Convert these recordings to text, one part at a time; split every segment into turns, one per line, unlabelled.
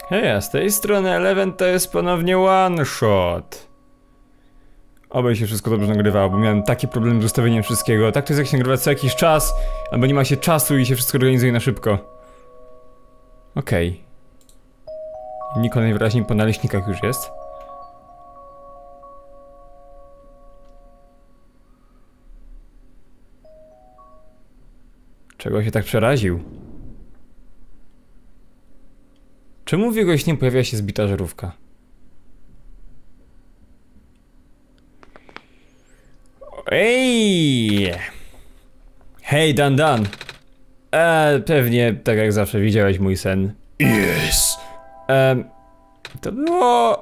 Hej, a z tej strony Eleven to jest ponownie one shot. Oby się wszystko dobrze nagrywało, bo miałem taki problem z ustawieniem wszystkiego. Tak to jest, jak się nagrywa co jakiś czas, albo nie ma się czasu i się wszystko organizuje na szybko. Okej. Niko najwyraźniej po naleśnikach już jest. Czego się tak przeraził? Czemu w jego śnie pojawia się zbita żarówka? Ej! Hej, Dan Dan! Pewnie, tak jak zawsze, widziałeś mój sen.
Yes!
To było...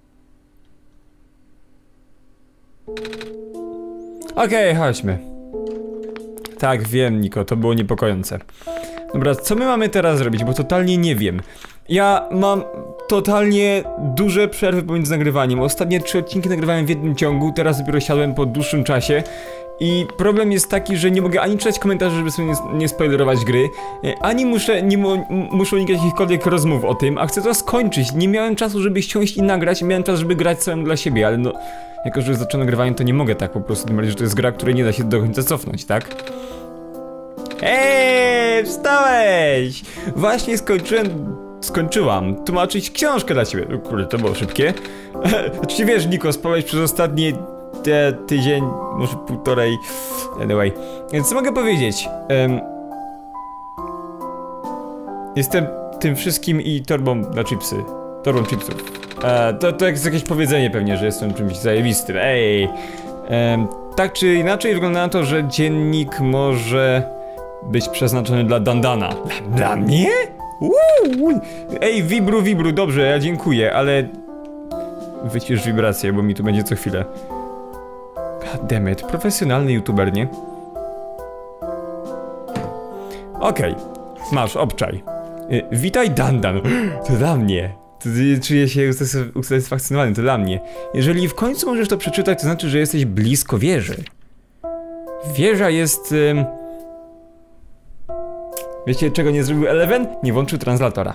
Okej, chodźmy. Tak, wiem, Niko, to było niepokojące. Dobra, co my mamy teraz zrobić, bo totalnie nie wiem. Ja mam totalnie duże przerwy pomiędzy nagrywaniem. Ostatnie 3 odcinki nagrywałem w jednym ciągu, teraz dopiero siadłem po dłuższym czasie. I problem jest taki, że nie mogę ani czytać komentarzy, żeby sobie nie spoilerować gry, ani muszę unikać jakichkolwiek rozmów o tym, a chcę to skończyć. Nie miałem czasu, żeby siąść i nagrać, miałem czas, żeby grać samym dla siebie, ale no... Jako, że zacząłem nagrywanie, to nie mogę tak po prostu, tym bardziej, że to jest gra, której nie da się do końca cofnąć, tak? Wstałeś! Właśnie skończyłam tłumaczyć książkę dla ciebie. Kurde, to było szybkie. Czy wiesz, Niko, spałeś przez ostatnie tydzień, może półtorej. Anyway, więc co mogę powiedzieć? Jestem tym wszystkim i torbą na chipsy. Torbą chipsów. To jest jakieś powiedzenie pewnie, że jestem czymś zajebistym. Tak czy inaczej wygląda na to, że dziennik może być przeznaczony dla Dandana. Dla mnie? Ej, wibru, dobrze, ja dziękuję, ale... Wycisz wibrację, bo mi tu będzie co chwilę. Goddammit, profesjonalny youtuber, nie? Okej, masz, obczaj. Witaj, Dandan. To dla mnie. Czuję się usatysfakcjonowany, to dla mnie. Jeżeli w końcu możesz to przeczytać, to znaczy, że jesteś blisko wieży. Wieża jest... Wiecie, czego nie zrobił Eleven? Nie włączył translatora.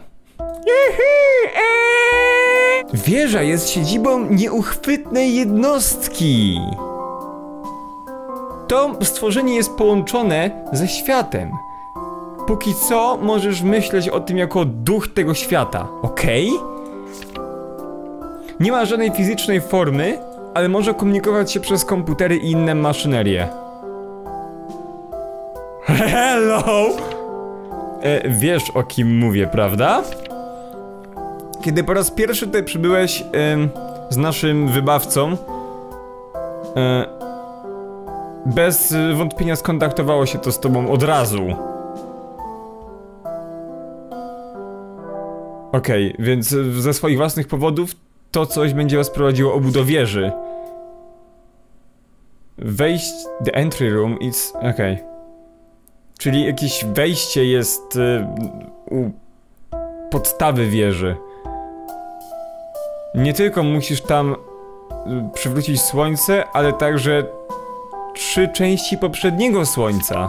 Wieża jest siedzibą nieuchwytnej jednostki. To stworzenie jest połączone ze światem. Póki co możesz myśleć o tym jako duch tego świata, okej? Nie ma żadnej fizycznej formy, ale może komunikować się przez komputery i inne maszynerie. Hello! Wiesz, o kim mówię, prawda? Kiedy po raz pierwszy tutaj przybyłeś z naszym wybawcą, bez wątpienia skontaktowało się to z tobą od razu. Okej, więc ze swoich własnych powodów to coś będzie was prowadziło obu do wieży. Wejść... The entry room is... okej. Czyli jakieś wejście jest u podstawy wieży. Nie tylko musisz tam przywrócić słońce, ale także 3 części poprzedniego słońca.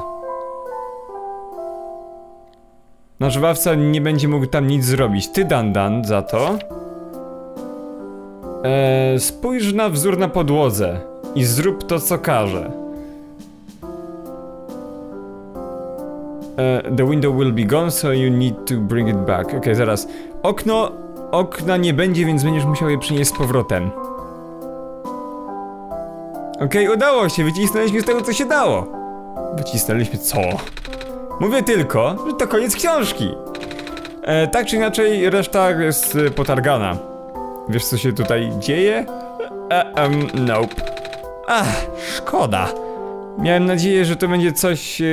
Nasz bawca nie będzie mógł tam nic zrobić. Ty, Dandan, za to spójrz na wzór na podłodze i zrób to, co każe. The window will be gone, so you need to bring it back. Okej, zaraz. Okna nie będzie, więc będziesz musiał je przynieść z powrotem. Okej, udało się, wycisnęliśmy z tego, co się dało. Wycisnęliśmy co? Mówię tylko, że to koniec książki. Tak czy inaczej, reszta jest potargana. Wiesz, co się tutaj dzieje? Nope. Szkoda. Miałem nadzieję, że to będzie coś...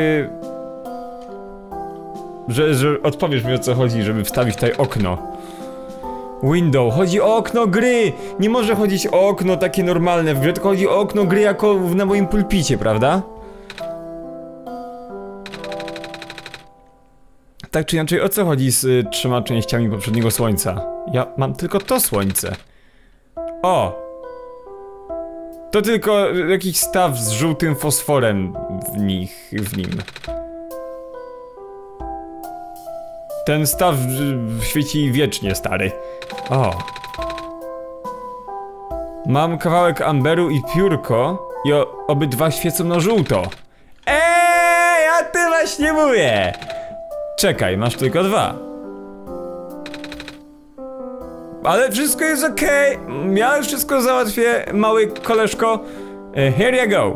Że odpowiesz mi, o co chodzi, żeby wstawić tutaj okno. Window, chodzi o okno gry! Nie może chodzić o okno takie normalne w grze, tylko chodzi o okno gry jako na moim pulpicie, prawda? Tak czy inaczej, o co chodzi z 3 częściami poprzedniego słońca? Ja mam tylko to słońce. O! To tylko jakiś staw z żółtym fosforem w nim. Ten staw świeci wiecznie, stary. O. Mam kawałek amberu i piórko i obydwa świecą na żółto. Ja ty właśnie mówię. Czekaj, masz tylko 2. Ale wszystko jest okej. Ja już wszystko załatwię, mały koleżko. Here you go.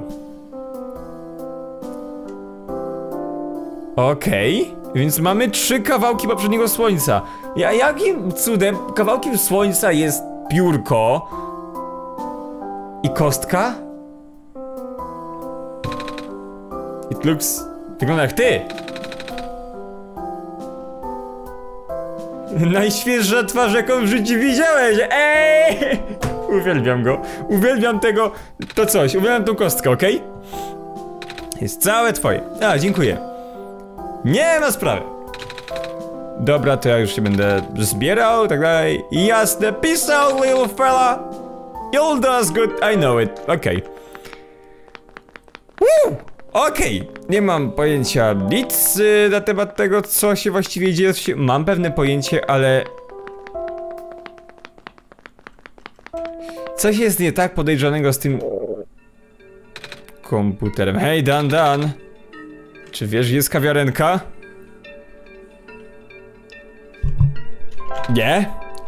Okej, więc mamy 3 kawałki poprzedniego słońca. Jakim cudem kawałkiem słońca jest piórko i kostka? It looks... Wygląda jak ty. Najświeższa twarz, jaką w życiu widziałeś. Uwielbiam go. Uwielbiam tego... To coś. Uwielbiam tą kostkę, okej? Jest całe twoje. Dziękuję. Nie ma sprawy. Dobra, to ja już się będę zbierał, tak dalej. Jasne, peace out, little fella. You'll do us good, I know it. Okej. Okej. Nie mam pojęcia nic na temat tego, co się właściwie dzieje. Mam pewne pojęcie, ale... Coś jest nie tak podejrzanego z tym... komputerem. Hej, Dan. Czy wiesz, jest kawiarenka? Nie?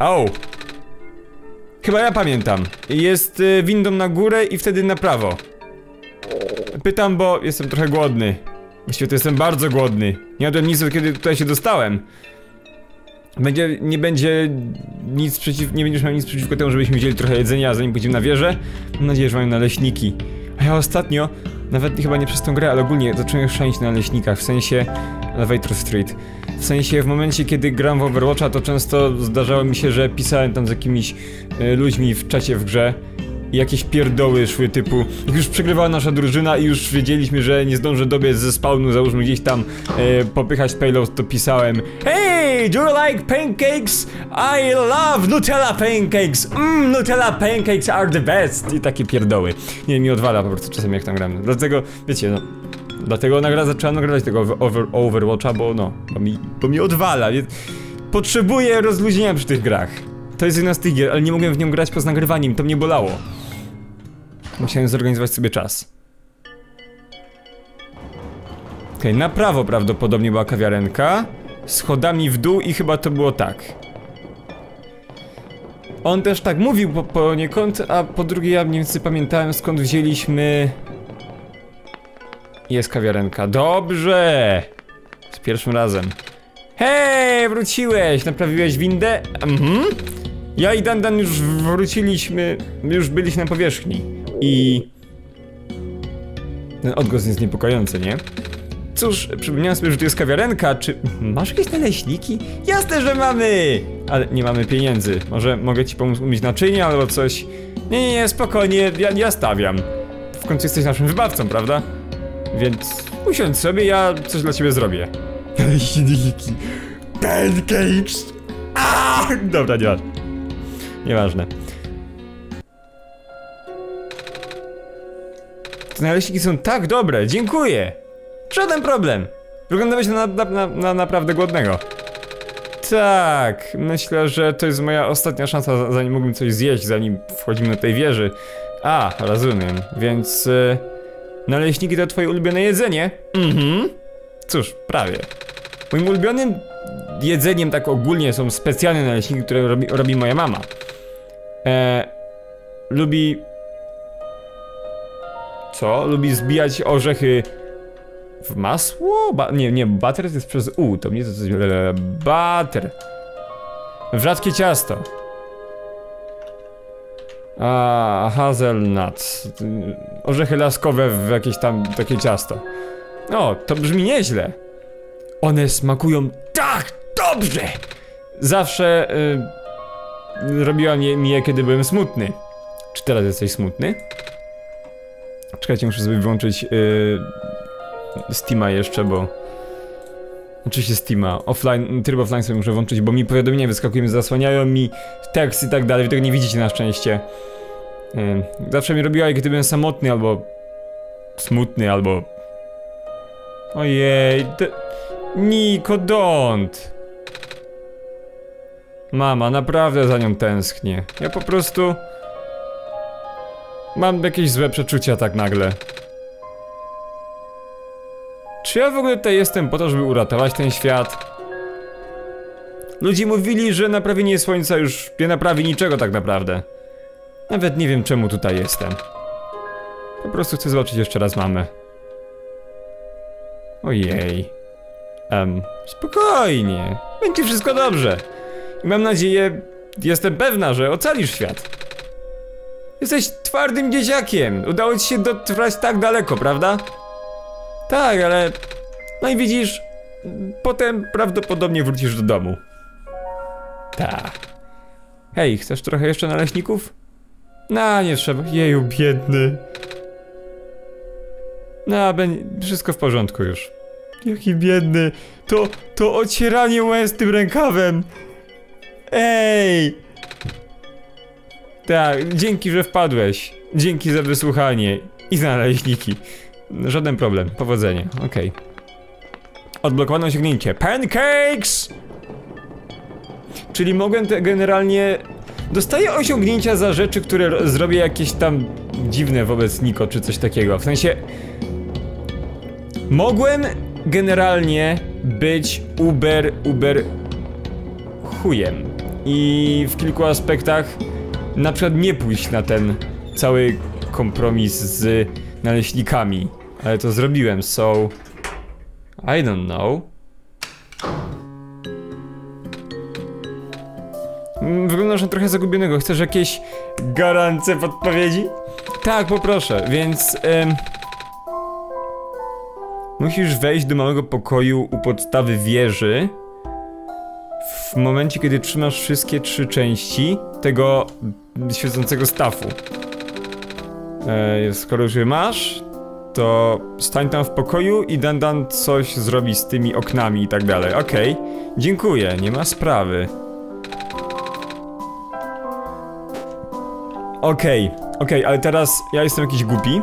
Chyba ja pamiętam. Jest windą na górę i wtedy na prawo. Pytam, bo jestem trochę głodny. Właściwie to jestem bardzo głodny. Nie jadłem nic, od kiedy tutaj się dostałem. Nie będziesz miał nic przeciwko temu, żebyśmy wzięli trochę jedzenia, zanim pójdziemy na wieżę. Mam nadzieję, że mają naleśniki. A ja ostatnio, nawet chyba nie przez tą grę, ale ogólnie zacząłem szanić na naleśnikach, w sensie Elevator Street. W sensie w momencie, kiedy gram w Overwatcha, to często zdarzało mi się, że pisałem tam z jakimiś ludźmi w czacie w grze i jakieś pierdoły szły typu, jak już przegrywała nasza drużyna i już wiedzieliśmy, że nie zdążę dobiec ze spawnu, załóżmy gdzieś tam popychać payload, to pisałem: Hey, do you like pancakes? I love Nutella pancakes. Nutella pancakes are the best. I takie pierdoły. Nie, mi odwala po prostu czasem jak tam gram. Dlatego, wiecie, no, dlatego zacząłem nagrywać tego Overwatcha, bo mi odwala. Potrzebuję rozluźnienia przy tych grach. To jest jedna z tych gier, ale nie mogłem w nią grać poza nagrywaniem, to mnie bolało. Musiałem zorganizować sobie czas. Okej, na prawo prawdopodobnie była kawiarenka. Schodami w dół i chyba to było tak. On też tak mówił poniekąd, a po drugie ja mniej więcej pamiętałem, skąd wzięliśmy... Jest kawiarenka, dobrze! Z pierwszym razem. Hej, wróciłeś! Naprawiłeś windę? Ja i Dan już wróciliśmy, już byliśmy na powierzchni. I... ten odgłos jest niepokojący, nie? Cóż, przypomniałem sobie, że tu jest kawiarenka, czy... Masz jakieś naleśniki? Jasne, że mamy! Ale nie mamy pieniędzy. Może mogę ci pomóc umyć naczynia albo coś? Nie, spokojnie, ja stawiam. W końcu jesteś naszym wybawcą, prawda? Więc usiądź sobie, ja coś dla ciebie zrobię. Naleśniki. Pancakes! Dobra, nieważne. Te naleśniki są tak dobre, dziękuję! Żaden problem! Wyglądałeś na naprawdę głodnego. Tak, myślę, że to jest moja ostatnia szansa, zanim mógłbym coś zjeść, zanim wchodzimy do tej wieży. Rozumiem, więc... naleśniki to twoje ulubione jedzenie? Cóż, prawie. Moim ulubionym jedzeniem tak ogólnie są specjalne naleśniki, które robi moja mama. Lubi... Co? Lubi zbijać orzechy w masło? Nie, butter to jest przez U, to mnie to coś... Butter. W rzadkie ciasto. Hazelnut. Orzechy laskowe w jakieś tam takie ciasto. To brzmi nieźle. One smakują tak dobrze! Zawsze robiła mi je, kiedy byłem smutny. Czy teraz jesteś smutny? Czekajcie, muszę sobie wyłączyć Steama jeszcze, bo... Oczywiście Steama, tryb offline sobie muszę włączyć, bo mi powiadomienia wyskakują, zasłaniają mi tekst i tak dalej, wy tego nie widzicie na szczęście. Zawsze mi robiła, kiedy byłem samotny, albo... smutny, albo... Ojej... Niko, don't! Mama, naprawdę za nią tęsknię. Ja po prostu... mam jakieś złe przeczucia tak nagle. Czy ja w ogóle tutaj jestem po to, żeby uratować ten świat? Ludzie mówili, że naprawienie słońca już nie naprawi niczego tak naprawdę. Nawet nie wiem, czemu tutaj jestem. Po prostu chcę zobaczyć jeszcze raz mamę. Ojej. Spokojnie. Będzie wszystko dobrze. I mam nadzieję, jestem pewna, że ocalisz świat. Jesteś twardym dzieciakiem. Udało ci się dotrwać tak daleko, prawda? Tak, ale... no i widzisz, potem prawdopodobnie wrócisz do domu. Tak. Hej, chcesz trochę jeszcze naleśników? No, nie trzeba. Jeju, biedny. No, wszystko w porządku już. Jaki biedny. To ocieranie łez tym rękawem. Ej! Tak, dzięki, że wpadłeś. Dzięki za wysłuchanie. I za naleśniki. Żaden problem, powodzenia, okej. Odblokowano osiągnięcie. Pancakes! Czyli mogę generalnie... dostaję osiągnięcia za rzeczy, które zrobię jakieś tam dziwne wobec Niko, czy coś takiego. W sensie... mogłem generalnie być uber chujem. I w kilku aspektach na przykład nie pójść na ten cały kompromis z naleśnikami. Ale to zrobiłem, so... I don't know. Wyglądasz na trochę zagubionego. Chcesz jakieś gwarancje podpowiedzi? Tak, poproszę, więc... musisz wejść do małego pokoju u podstawy wieży w momencie, kiedy trzymasz wszystkie 3 części tego świecącego stafu. Skoro już je masz, to stań tam w pokoju i Dan coś zrobi z tymi oknami i tak dalej. Okej, dziękuję, nie ma sprawy. Okej, ale teraz ja jestem jakiś głupi.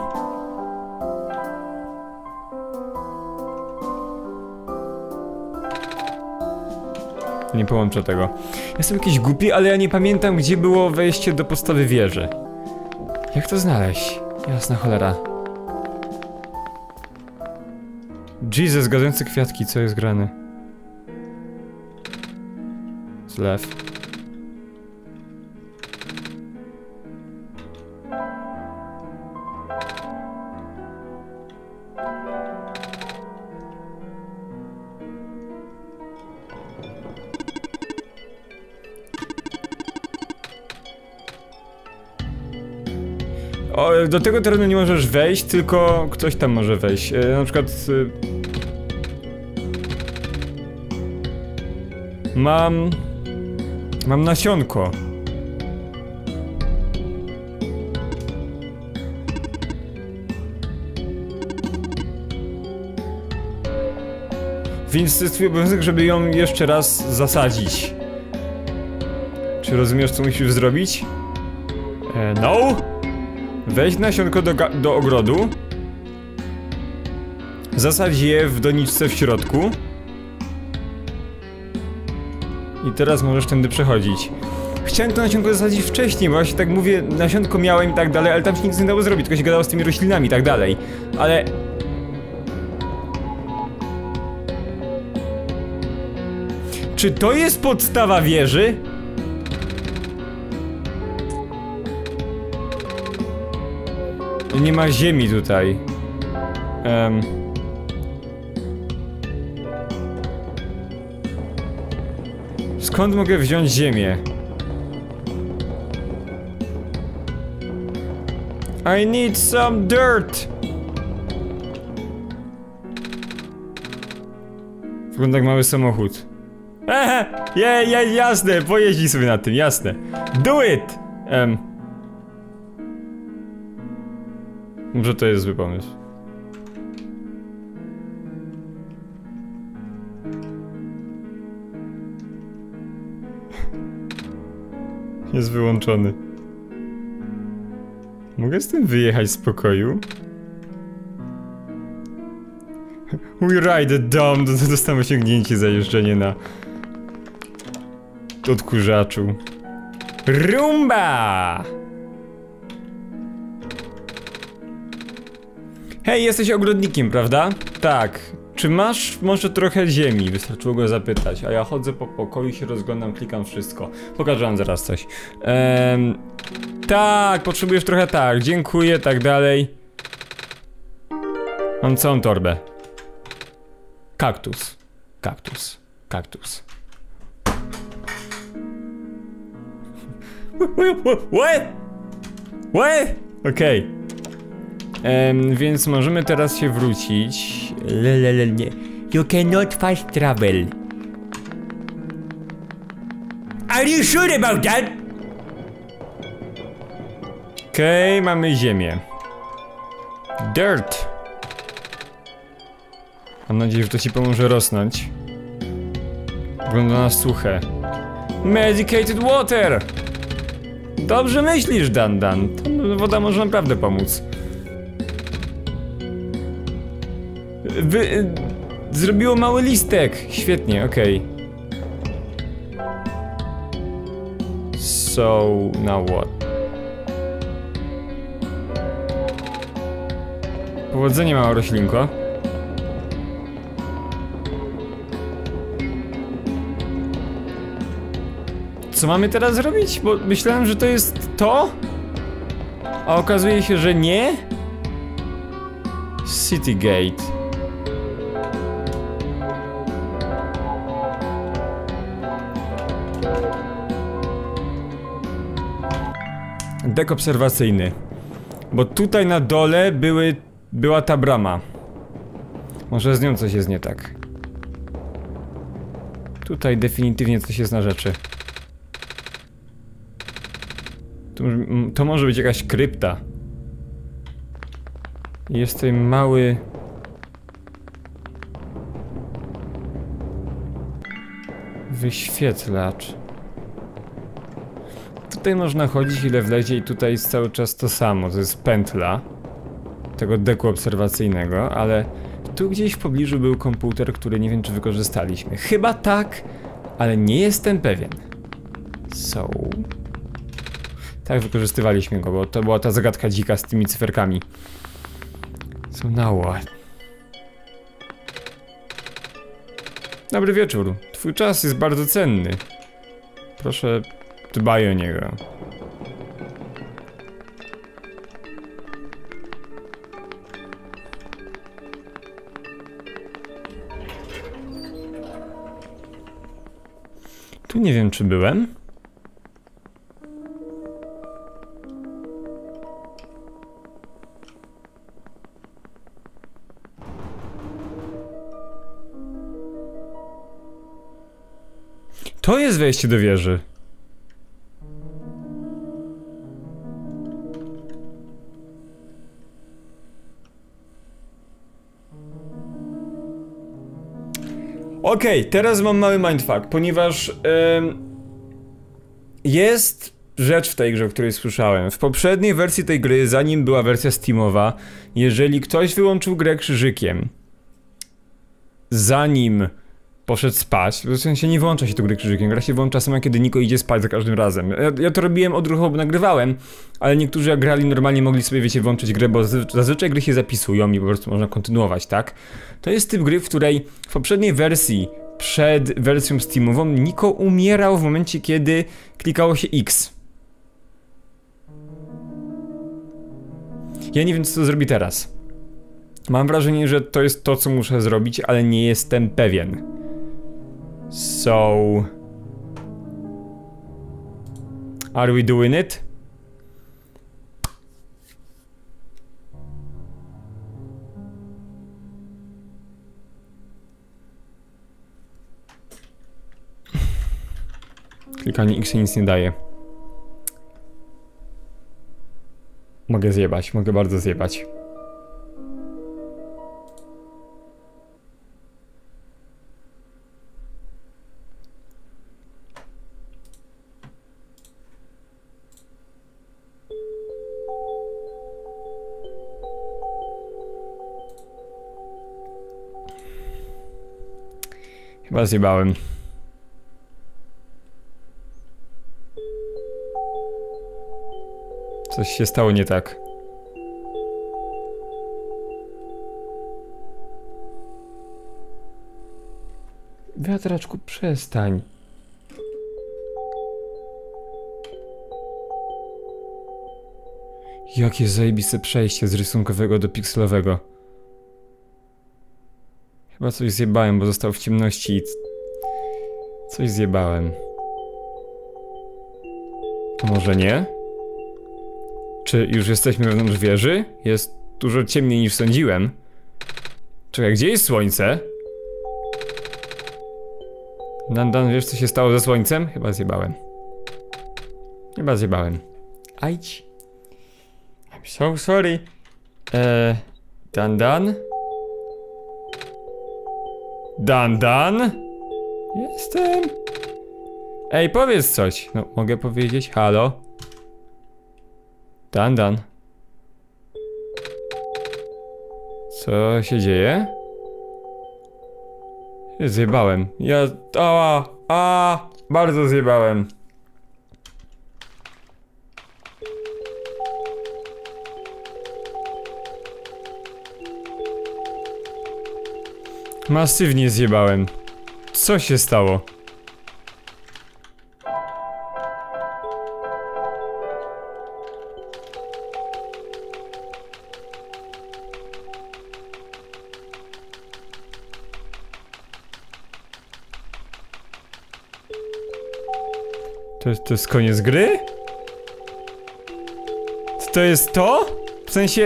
Nie połączę tego. Jestem jakiś głupi, ale ja nie pamiętam, gdzie było wejście do podstawy wieży. Jak to znaleźć? Jasna cholera. Jesus, gadujące kwiatki, co jest grane? Zlew. Do tego terenu nie możesz wejść, tylko ktoś tam może wejść. Na przykład... Mam nasionko. Więc to jest twój obowiązek, żeby ją jeszcze raz zasadzić. Czy rozumiesz, co musisz zrobić? No! Weź nasionko do ogrodu. Zasadź je w doniczce w środku. I teraz możesz tędy przechodzić. Chciałem to nasionko zasadzić wcześniej, bo właśnie tak mówię, nasionko miałem i tak dalej, ale tam się nic nie dało zrobić, tylko się gadało z tymi roślinami i tak dalej. Ale... czy to jest podstawa wieży? Nie ma ziemi tutaj. Skąd mogę wziąć ziemię? I need some dirt! Wygląda jak mały samochód. Jasne, pojeździ sobie na tym, jasne. Do it! Może to jest zły pomysł. Jest wyłączony. Mogę z tym wyjechać z pokoju? We ride a dumb. Dostałem osiągnięcie za jeżdżenie na... odkurzaczu. Rumba! Hej, jesteś ogrodnikiem, prawda? Tak. Czy masz może trochę ziemi? Wystarczyło go zapytać. A ja chodzę po pokoju, się rozglądam, klikam wszystko. Pokażę wam zaraz coś. Tak, potrzebujesz trochę, tak. Dziękuję, tak dalej. Mam całą torbę. Kaktus. Kaktus. Kaktus. What? What? Okej. Więc możemy teraz się wrócić. Nie. You cannot fast travel. Are you sure about that? Okej, mamy ziemię. Dirt. Mam nadzieję, że to ci pomoże rosnąć. Wygląda na suche. Medicated water! Dobrze myślisz, Dan. Ta woda może naprawdę pomóc. Zrobiło mały listek. Świetnie, okej. So, now what? Powodzenie, mała roślinko. Co mamy teraz zrobić? Bo myślałem, że to jest to? A okazuje się, że nie? Citygate. Dek obserwacyjny. Bo tutaj na dole była ta brama. Może z nią coś jest nie tak. Tutaj definitywnie coś jest na rzeczy. To może być jakaś krypta. Jest tutaj mały... wyświetlacz. Tutaj można chodzić ile wlezie i tutaj jest cały czas to samo. To jest pętla tego deku obserwacyjnego, ale tu gdzieś w pobliżu był komputer, który nie wiem, czy wykorzystaliśmy. Chyba tak, ale nie jestem pewien. Tak, wykorzystywaliśmy go, bo to była ta zagadka dzika z tymi cyferkami. So now what? Dobry wieczór. Twój czas jest bardzo cenny. Proszę, dbaj o niego. Tu nie wiem, czy byłem. To jest wejście do wieży. Okej, teraz mam mały mindfuck, ponieważ jest rzecz w tej grze, o której słyszałem. W poprzedniej wersji tej gry, zanim była wersja Steamowa, jeżeli ktoś wyłączył grę krzyżykiem, zanim poszedł spać, w sensie nie włącza się tu gry krzyżykiem, gra się włącza sama, kiedy Niko idzie spać za każdym razem. Ja to robiłem odruchowo, bo nagrywałem, ale niektórzy jak grali normalnie mogli sobie, wiecie, włączyć grę, bo zazwyczaj gry się zapisują i po prostu można kontynuować, tak? To jest typ gry, w której w poprzedniej wersji, przed wersją Steamową, Niko umierał w momencie, kiedy klikało się X. Ja nie wiem, co to zrobi teraz. Mam wrażenie, że to jest to, co muszę zrobić, ale nie jestem pewien. So... Are we doing it? Klikanie X nic nie daje. Mogę zjebać, mogę bardzo zjebać. Chyba zjebałem. Coś się stało nie tak. Wiatraczku, przestań. Jakie zajebiste przejście z rysunkowego do pikselowego. Chyba coś zjebałem, bo został w ciemności i... Coś zjebałem. Może nie? Czy już jesteśmy wewnątrz wieży? Jest dużo ciemniej niż sądziłem. Czekaj, gdzie jest słońce? Dan, wiesz co się stało ze słońcem? Chyba zjebałem. Chyba zjebałem. Ajdź. I'm so sorry. Dan? Dan? Jestem. Ej, powiedz coś. No, mogę powiedzieć? Halo? Dan. Co się dzieje? Zjebałem. Bardzo zjebałem. Masywnie zjebałem. Co się stało? To jest koniec gry? To jest to? W sensie...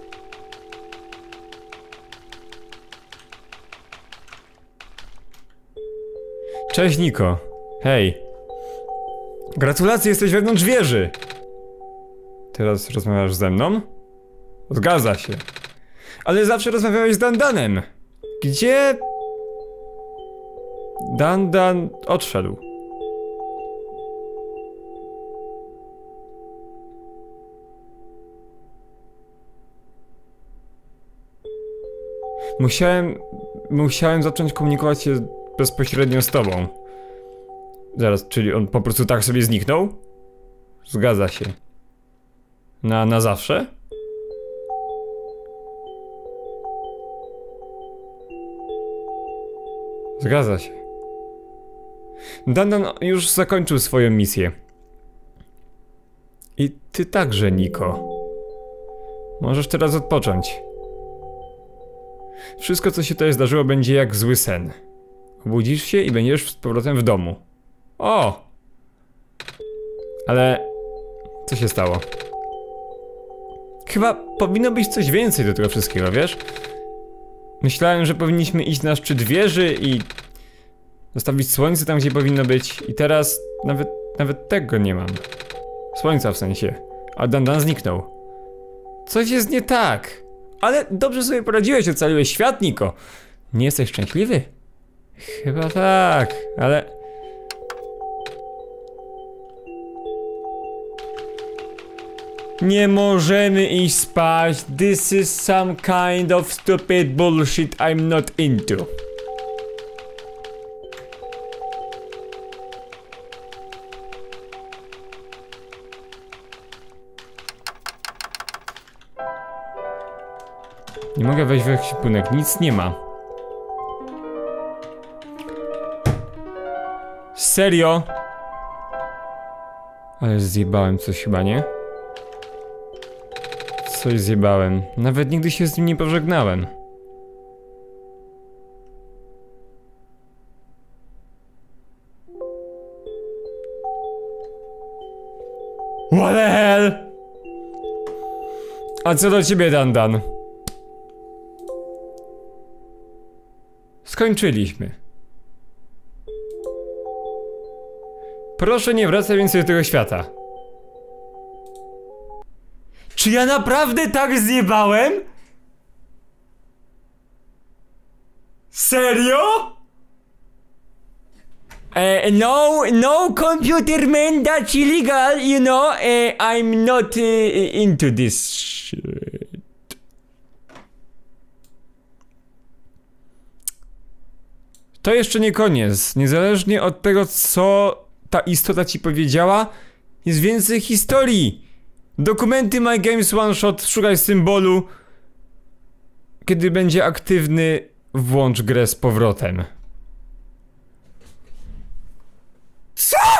Cześć Niko. Hej. Gratulacje, jesteś wewnątrz wieży. Teraz rozmawiasz ze mną? Zgadza się. Ale zawsze rozmawiałeś z Dandanem. Gdzie... Dan odszedł. Musiałem zacząć komunikować się bezpośrednio z tobą. Zaraz, czyli on po prostu tak sobie zniknął? Zgadza się. Na zawsze? Zgadza się. Dan już zakończył swoją misję. I ty także, Niko. Możesz teraz odpocząć. Wszystko, co się tutaj zdarzyło, będzie jak zły sen. Obudzisz się i będziesz z powrotem w domu. O! Ale... co się stało? Chyba powinno być coś więcej do tego wszystkiego, wiesz? Myślałem, że powinniśmy iść na szczyt wieży i... zostawić słońce tam, gdzie powinno być. I teraz nawet tego nie mam. Słońca w sensie. A Dan zniknął. Coś jest nie tak. Ale dobrze sobie poradziłeś, ocaliłeś świat, Niko. Nie jesteś szczęśliwy? Chyba tak, ale... Nie możemy iść spać. This is some kind of stupid bullshit I'm not into. Nie mogę wejść w ekwipunek, nic nie ma. Serio? Ale zjebałem coś chyba, nie? Coś zjebałem. Nawet nigdy się z nim nie pożegnałem. What the hell? A co do ciebie, Dan? Skończyliśmy. Proszę nie wracaj więcej do tego świata. Czy ja naprawdę tak zjebałem? Serio? No computer man, that's illegal, you know, I'm not into this shit. To jeszcze nie koniec. Niezależnie od tego, co ta istota ci powiedziała, jest więcej historii. Dokumenty My Games One Shot, szukaj symbolu. Kiedy będzie aktywny, włącz grę z powrotem. Co?